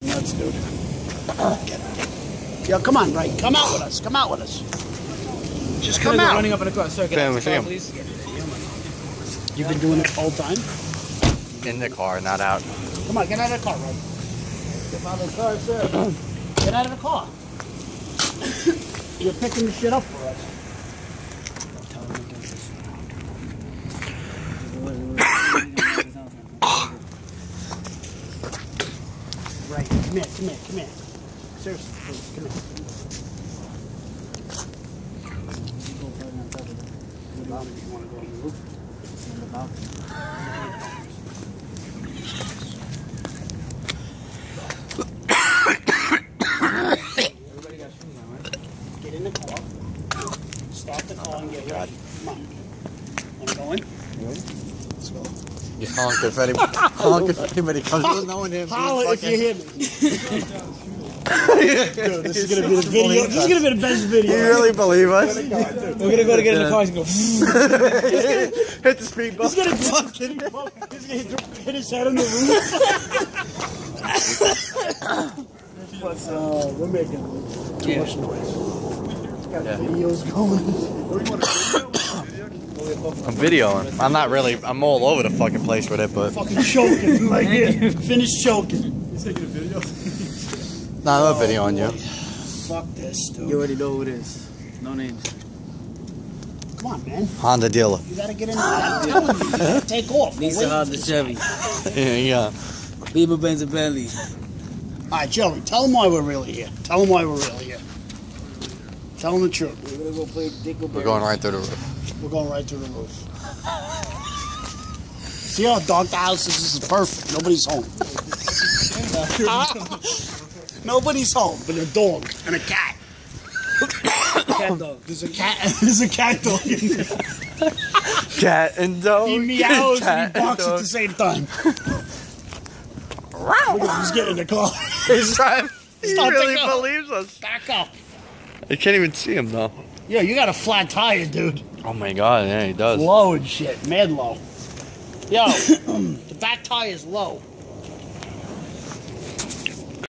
nuts, dude. Yo, come on, Ray. Come out with us. Come out with us. Just come out. Running up in the car. Sir, get out of the car, please. You've been doing it the whole time? In the car, not out. Come on, get out of the car, Ray. Get out of the car, sir. Get out of the car. You're picking the shit up for us. Right, come here. Seriously, please, come here. You want to go on the roof? Get in the car. Start the car and get ready. Come on. Want to go in? Let's go. You honk if anybody comes with no one. Holla if you hear me. Dude, this is gonna be the video. This is gonna be the best video. You really believe us? We're gonna go to get in the car and go. Hit the speed bump. He's gonna hit his head on the roof. We're making too much noise. Got videos going. I'm videoing. I'm not really. I'm all over the fucking place with it, but. Fucking choking. Like, yeah. Finish choking. You taking a video? Nah, I'm not videoing you. Fuck this, dude. You already know who it is. No names. Come on, man. Honda dealer. You gotta get in there. Take off. Nissan, Honda, Chevy. Yeah. Beamer, Benz, and Bentley. Alright, Joey, tell them why we're really here. Tell them why we're really here. Tell them the truth. We're gonna go play Dickelberry. We're going right through the roof. We're going right through the roof. See how dark the house is? This is perfect. Nobody's home. Nobody's home but a dog and a cat. Cat dog. There's a cat. There's a cat dog in there. Cat and dog. He meows and he barks at the same time. Look at him, he's getting in the car. He's trying. He Stop, really back up. believes us. Back up. I can't even see him though. Yeah, you got a flat tire, dude. Oh my god, yeah, he does. Low and shit. Mad low. Yo, the back tire is low.